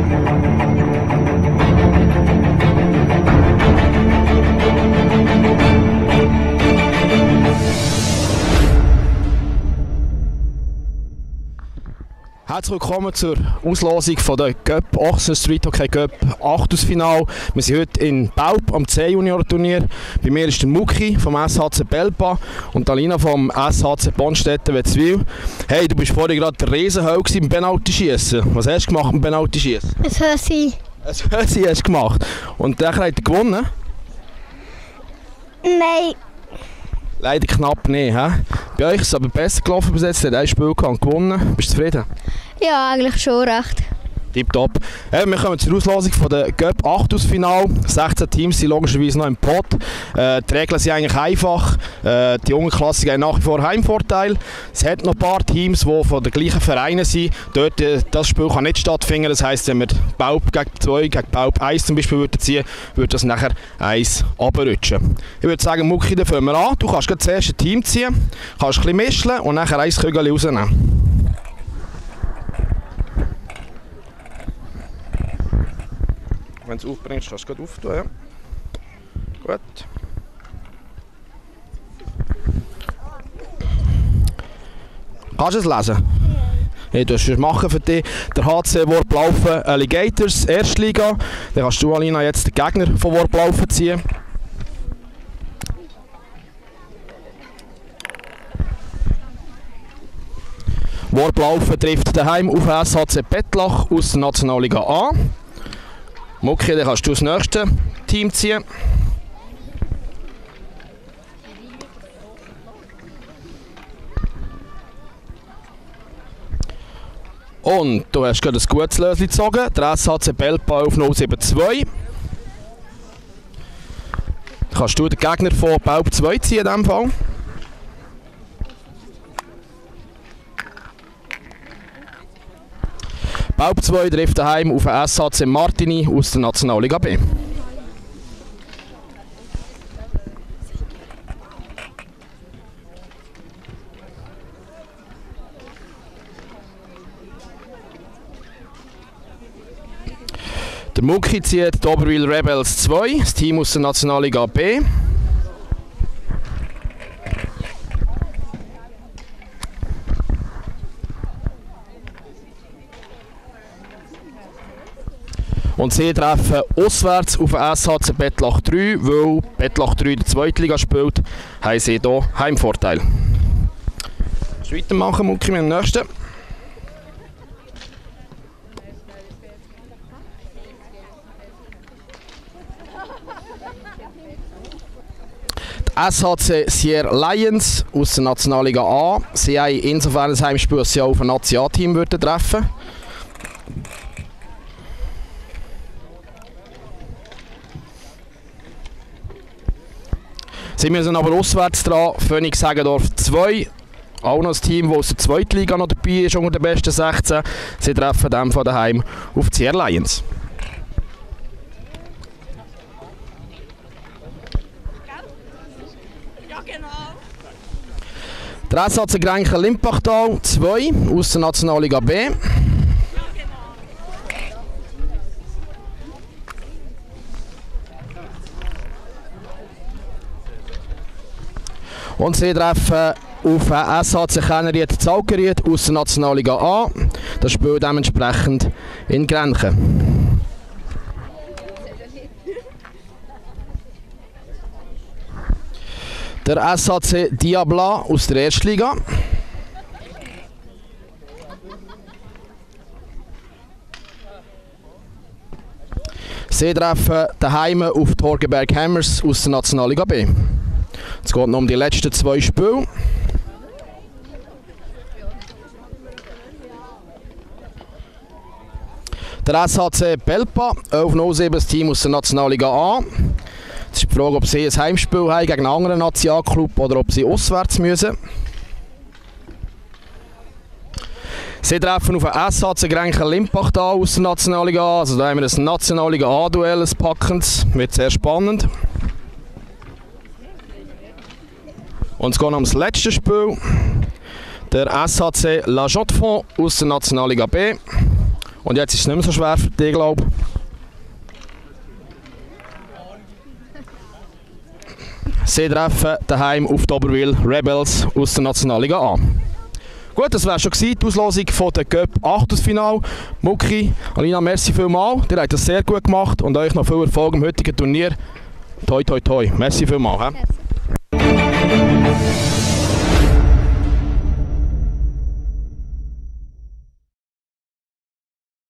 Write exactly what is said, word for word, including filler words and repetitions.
Herzlich willkommen zur Auslosung von der Cup Ochsen Street Hockey Cup Achtelfinale. Wir sind heute in Baub am C-Junior-Turnier. Bei mir ist der Mucki vom S H C Belpa und Alina vom S H C Bonstetten-Wetzwil. Hey, du bist vorhin gerade der Riesenhöll beim Penalty-Schiessen. Was hast du gemacht beim Penalty-Schiessen? Ein Hösi. Ein Hösi hast du gemacht. Und der hat gewonnen? Nein. Leider knapp nicht. He? Bei euch ist es aber besser gelaufen bis jetzt. Ihr habt ein Spiel und gewonnen. Bist du zufrieden? Ja, eigentlich schon recht. Tipptopp. Hey, wir kommen zur Auslosung von der Cup Achtelfinale. sechzehn Teams sind logischerweise noch im Pot. Äh, die Regeln sind eigentlich einfach. Äh, die jungen Klassiker haben nach wie vor Heimvorteil. Es hat noch ein paar Teams, die von den gleichen Vereinen sind. Dort, äh, das Spiel kann nicht stattfinden. Das heisst, wenn wir Baub gegen zwei, gegen Baub eins zum Beispiel würden ziehen, würde das nachher eins runterrutschen. Ich würde sagen, Mucki, dann fangen wir an. Du kannst das erste Team ziehen, kannst ein bisschen mischen und nachher ein Kügel rausnehmen. Wenn du es aufbringst, kannst du es gut auftun. Ja. Gut. Kannst du es lesen? Hey, du hast es machen für dich. Der H C Worplaufen Alligators, Erstliga. Dann kannst du, Alina, jetzt den Gegner von Worplaufen ziehen. Worplaufen trifft daheim auf S H C Bettlach aus der Nationalliga A. Mucki, dann kannst du das nächste Team ziehen. Und du hast gerade ein gutes Löschen gezogen. Der S H C Belpa auf null sieben zwei. Dann kannst du den Gegner von Baub zwei ziehen in diesem Fall. Baub zwei trifft daheim auf den S H C Martini aus der Nationalliga B. Der Mucki zieht die Oberwil Rebels zwei, das Team aus der Nationalliga B. Und sie treffen auswärts auf den S H C Bettlach drei, weil Bettlach drei der Zweitliga spielt, haben sie hier Heimvorteil. Kannst du weitermachen, Mucki, mit dem nächsten? S H C Sierra Lions aus der Nationalliga A. Sie haben insofern ein Heimspiel, dass sie auch auf ein Nationalteam treffen würden. Sie müssen aber auswärts dran, Phoenix Hagedorf zwei, auch noch ein Team, das aus der zweiten Liga noch dabei ist, unter den besten sechzehn. Sie treffen dann von daheim auf die Sierra Lions. Der S H C Grenchen Limpachtal zwei aus der Nationalliga B. Und sie treffen auf S H C Kenneried Zalkeried aus der Nationalliga A. Das Spiel dementsprechend in Grenchen. Der S H C Diabla aus der Erstliga. Sie treffen daheim auf die Horgenberg Hammers aus der Nationalliga B. Es geht noch um die letzten zwei Spiele. Der S H C Belpa, elf null sieben, das Team aus der Nationalliga A. Es ist die Frage, ob sie ein Heimspiel haben gegen einen anderen Nationalclub oder ob sie auswärts müssen. Sie treffen auf den S H C Grenchen Limpachtal aus der Nationalliga A. Also da haben wir ein Nationalliga A-Duell, ein packendes. Wird sehr spannend. Und es geht um das letzte Spiel. Der S H C La Chaux-de-Fonds aus der Nationalliga B. Und jetzt ist es nicht mehr so schwer für dich, glaube ich. Sie treffen daheim auf die Oberwil Rebels aus der Nationalliga A. Gut, das war schon gewesen, die Auslosung von der Cup Achtelfinale. Mucki, Alina, merci vielmals. Ihr habt das sehr gut gemacht und euch noch viel Erfolg im heutigen Turnier. Toi, toi, toi. Merci vielmals. He?